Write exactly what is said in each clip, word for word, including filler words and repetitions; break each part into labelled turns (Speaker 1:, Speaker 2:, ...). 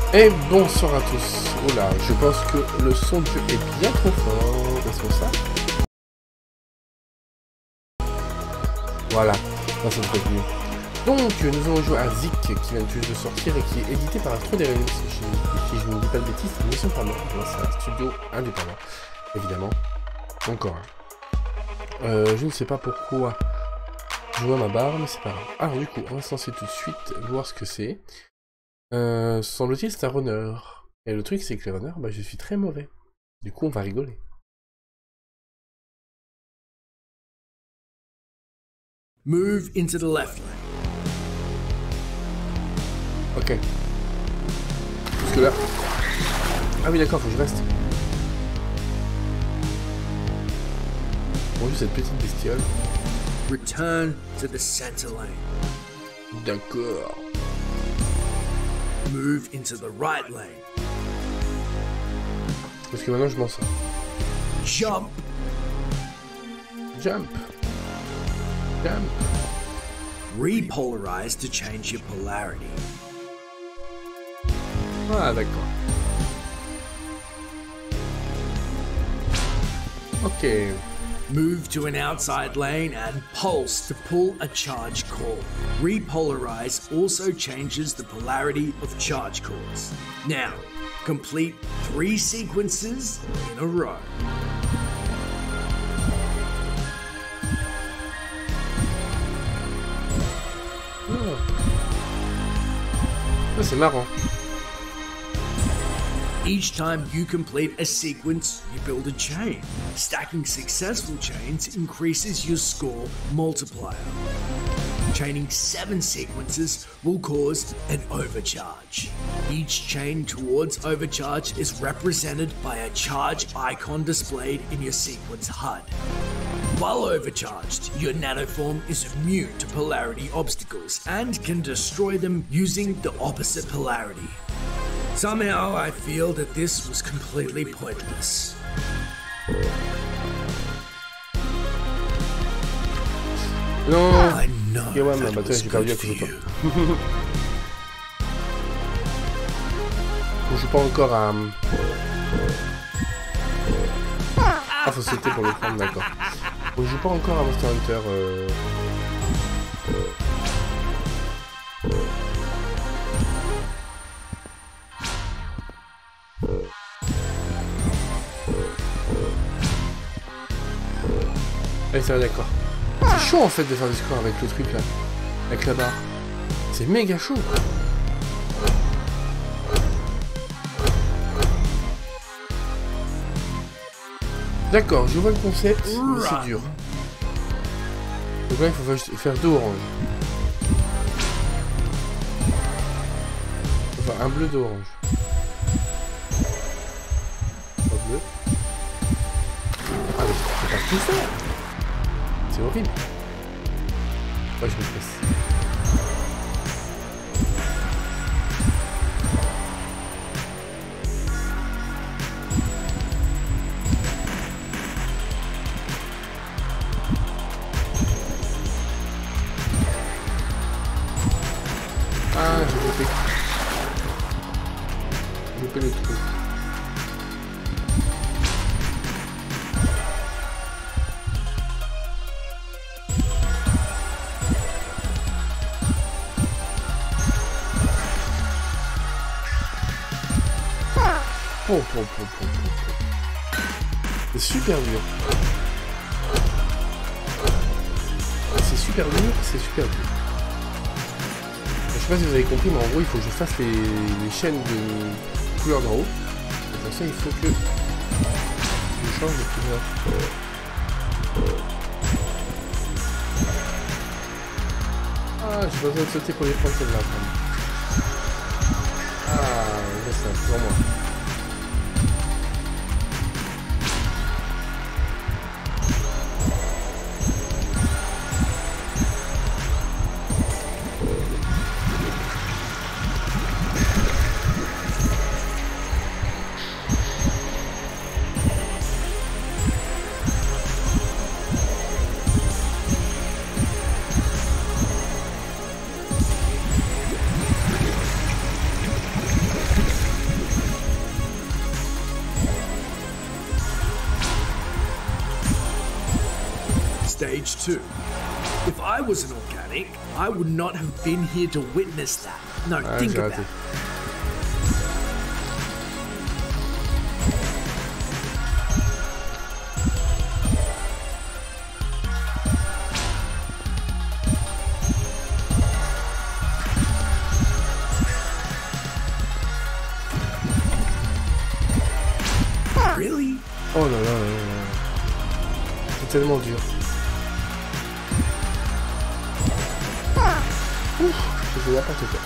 Speaker 1: Et bonsoir à tous. Oula, je pense que le son du jeu est bien trop fort. Laisse-moi ça. Voilà, ça c'est très mieux. Donc, nous allons jouer à Zik, qui vient juste de sortir et qui est édité par Astro des Remix. Si je ne dis pas de bêtises, ils ne sont pas morts. C'est un studio indépendant, évidemment. Encore un. Euh, je ne sais pas pourquoi je vois ma barre, mais c'est pas grave. Alors, du coup, on va se lancer tout de suite, voir ce que c'est. Euh, semble-t-il, c'est un runner. Et le truc, c'est que les runners, bah, je suis très mauvais. Du coup, on va rigoler.
Speaker 2: Move into the left lane.
Speaker 1: Ok. Parce que là... Ah oui, d'accord, faut que je reste. Bonjour, cette petite bestiole.
Speaker 2: Return to the center lane.
Speaker 1: D'accord.
Speaker 2: Move into the right lane.
Speaker 1: Parce que maintenant, je m'en sors.
Speaker 2: Jump.
Speaker 1: Jump. Jump.
Speaker 2: Repolarize to change your polarity.
Speaker 1: Ah, d'accord. Ok.
Speaker 2: Move to an outside lane and pulse to pull a charge core. Repolarize also changes the polarity of charge cores. Now, complete three sequences in a row.
Speaker 1: Oh. Oh, c'est marrant.
Speaker 2: Each time you complete a sequence, you build a chain. Stacking successful chains increases your score multiplier. Chaining seven sequences will cause an overcharge. Each chain towards overcharge is represented by a charge icon displayed in your sequence H U D. While overcharged, your nanoform is immune to polarity obstacles and can destroy them using the opposite polarity. Somehow I feel that this was completely pointless.
Speaker 1: Non.
Speaker 2: I know
Speaker 1: Ok, ouais, mais
Speaker 2: that
Speaker 1: bah,
Speaker 2: was
Speaker 1: j'ai perdu à
Speaker 2: good
Speaker 1: cause de
Speaker 2: for
Speaker 1: toi.
Speaker 2: you.
Speaker 1: On joue pas encore à... Ah, faut sauter pour le prendre, d'accord. On joue pas encore à Monster Hunter. Euh... Allez, ça va, d'accord. C'est chaud en fait de faire des scores avec le truc là. Avec la barre. C'est méga chaud. D'accord, je vois le concept, mais c'est dur. Donc là, il faut faire deux oranges. Enfin, un bleu, deux oranges. Pas bleu. Ah, mais je peux pas tout faire. C'est horrible. Ouais, je me stresse. Ah, j'ai loupé. J'ai loupé le truc. Oh, oh, oh, oh, oh, oh. C'est super dur. C'est super dur, c'est super dur. Je sais pas si vous avez compris, mais en gros, il faut que je fasse les, les chaînes de couleur d'en haut. Et pour ça, il faut que je change de couleur. Ah, j'ai pas besoin de sauter pour les prendre celle-là. Ah, c'est ça, pour moi.
Speaker 2: Stage two. If I was an organic, I would not have been here to witness that. No,
Speaker 1: Ah,
Speaker 2: think
Speaker 1: j'ai
Speaker 2: about
Speaker 1: raté.
Speaker 2: it. Really?
Speaker 1: Oh là là là là là. C'est tellement dur. Ouf, je fais n'importe quoi.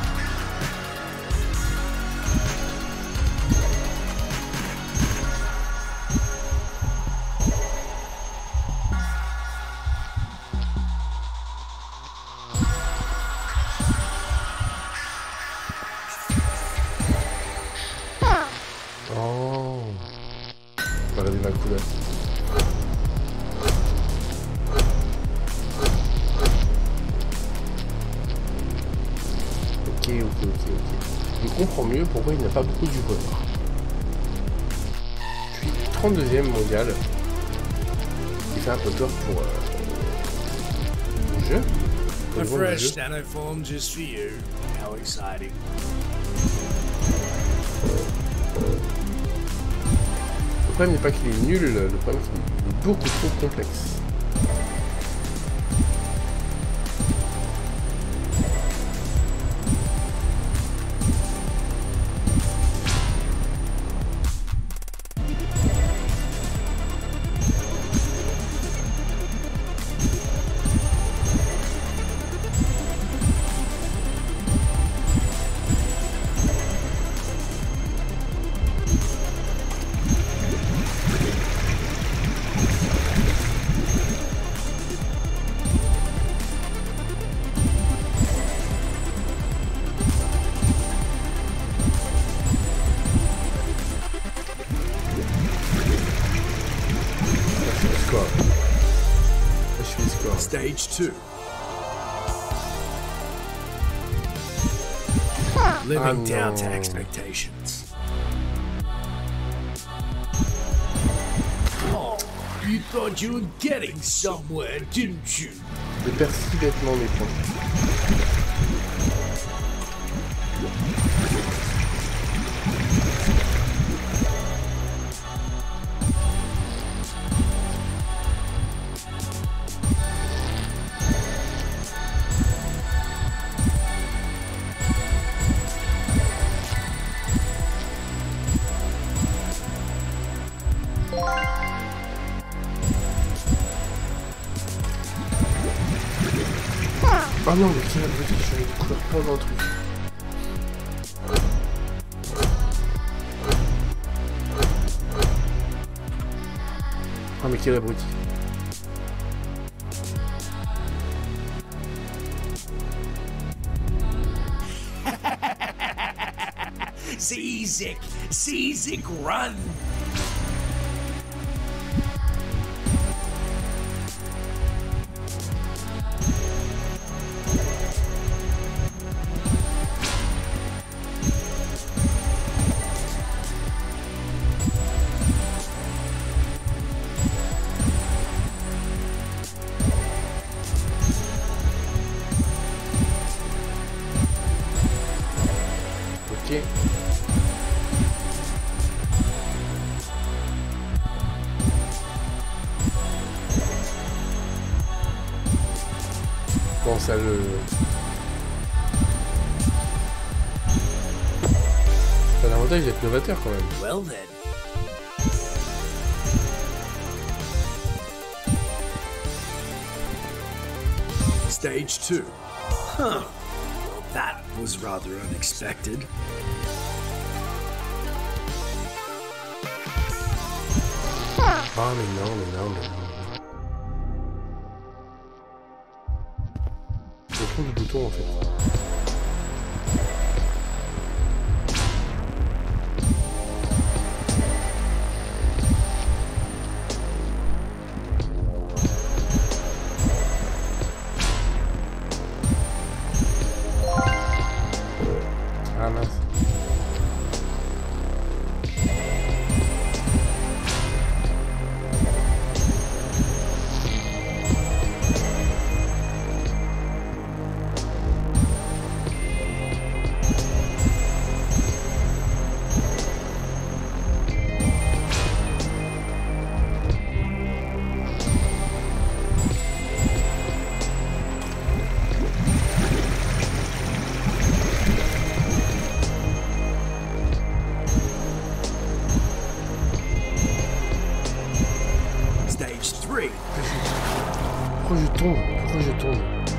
Speaker 1: Oh. Regardez ma couleur. Ok, ok, ok, ok. Je comprends mieux pourquoi il n'y a pas beaucoup de joueurs. Puis trente-deuxième mondial. Il fait un peu peur pour euh, le jeu. Pour
Speaker 2: A
Speaker 1: le monde du
Speaker 2: fresh
Speaker 1: jeu.
Speaker 2: nanoform just for you. How exciting.
Speaker 1: Le problème n'est pas qu'il est nul, le problème c'est qu'il est beaucoup trop complexe. Score. Je suis score.
Speaker 2: Stage two. Living
Speaker 1: Ah,
Speaker 2: down to
Speaker 1: no.
Speaker 2: expectations. Oh, you thought you were getting somewhere, didn't you?
Speaker 1: Je perds si bêtement mes points. Ah non, mais quelle abruti, je suis allé courir plein dans le truc. Ah mais quel abruti.
Speaker 2: Seasick, Seasick, run!
Speaker 1: Ok. Bon, ça le... Ça a l'avantage d'être novateur quand même.
Speaker 2: Well then. Stage two. Huh. Well, that was rather unexpected.
Speaker 1: Ah mais non, mais non, mais non. Je trouve le bouton en fait. Ah mince. tombe? Pourquoi je tombe?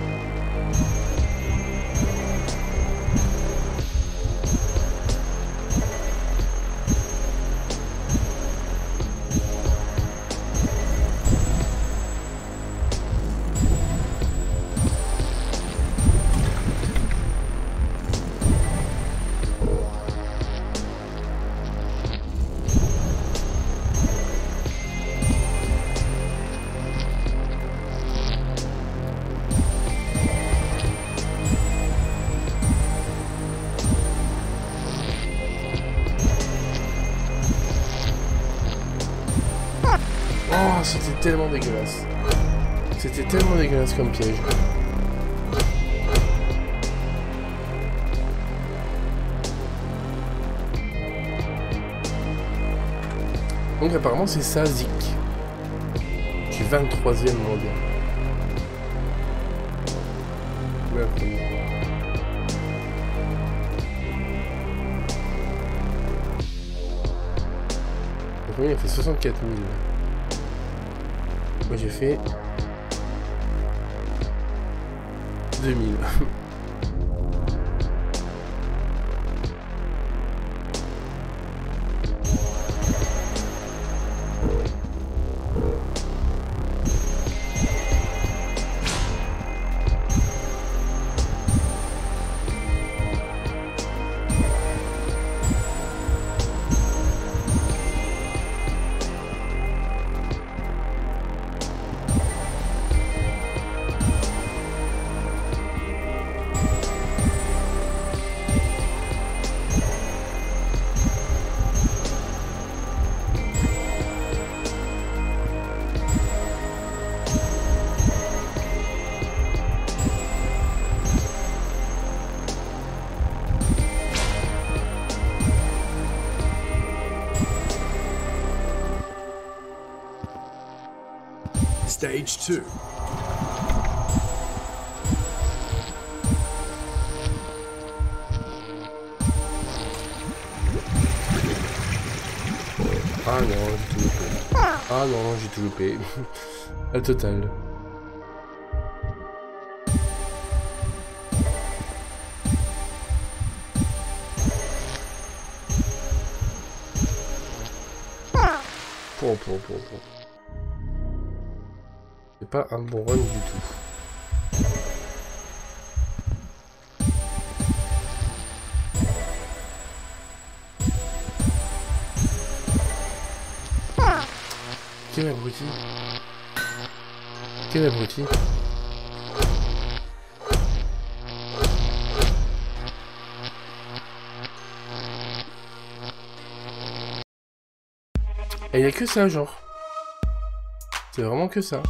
Speaker 1: Oh, c'était tellement dégueulasse. C'était tellement dégueulasse comme piège. Donc apparemment c'est ça Zik. Je suis vingt-troisième mondial. Ouais, premier. Le premier il a fait soixante-quatre mille. Moi j'ai fait deux mille.
Speaker 2: Stage two.
Speaker 1: Ah non, j'ai tout loupé. Ah non, j'ai tout loupé. La totale. Pour, pour, pour, pour. C'est pas un bon run du tout. Quel abruti. Quel abruti. Et il n'y a que ça, genre. C'est vraiment que ça.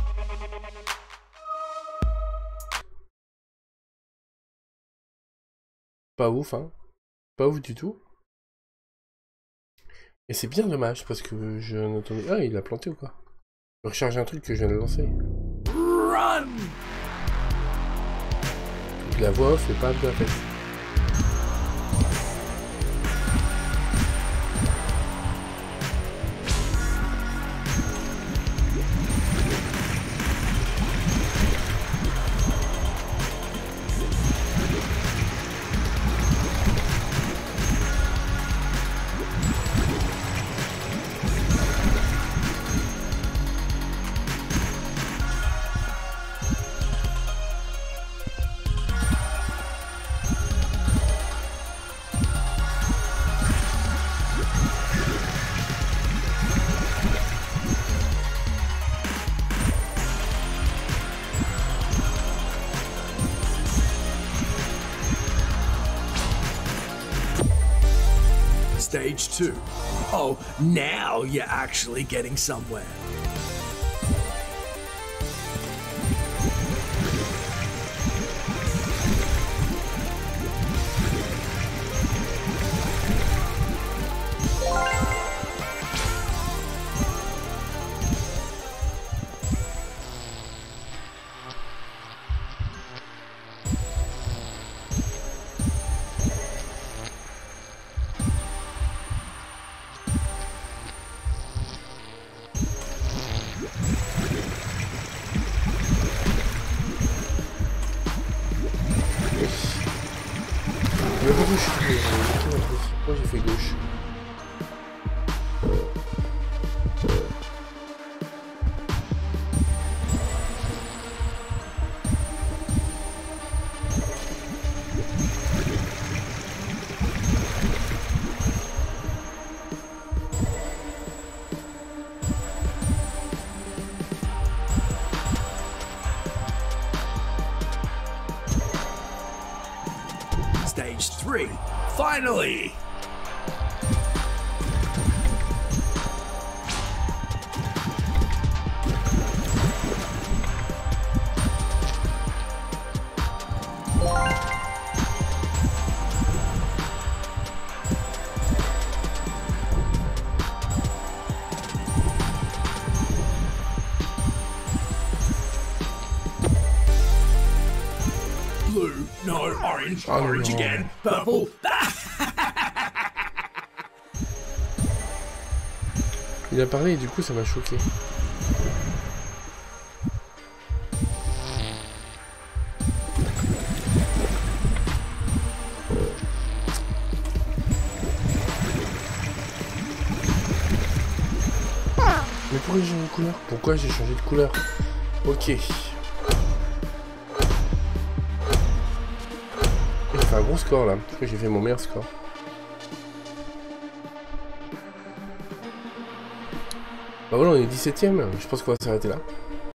Speaker 1: Pas ouf, hein. Pas ouf du tout. Et c'est bien dommage, parce que je n'entendais... Ah, il a planté ou quoi? Je recharge un truc que je viens de lancer.
Speaker 2: Run!
Speaker 1: Donc la voix off est pas bien faite.
Speaker 2: Stage two. Oh, now you're actually getting somewhere.
Speaker 1: Il va pas gauche. Moi j'ai fait gauche.
Speaker 2: Stage three, finally! Blue, no, orange,
Speaker 1: Oh,
Speaker 2: orange
Speaker 1: no.
Speaker 2: again, purple.
Speaker 1: Il a parlé et du coup ça m'a choqué. Mais pourquoi j'ai changé de couleur? Pourquoi j'ai changé de couleur? Ok. J'ai fait un gros score là. Je crois que j'ai fait mon meilleur score. Bah voilà, on est dix-septième. Je pense qu'on va s'arrêter là.